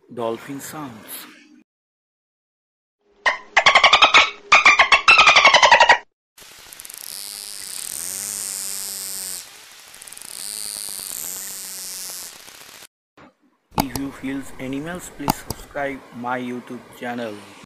Dolphin sounds. If you feel animals, please subscribe my YouTube channel.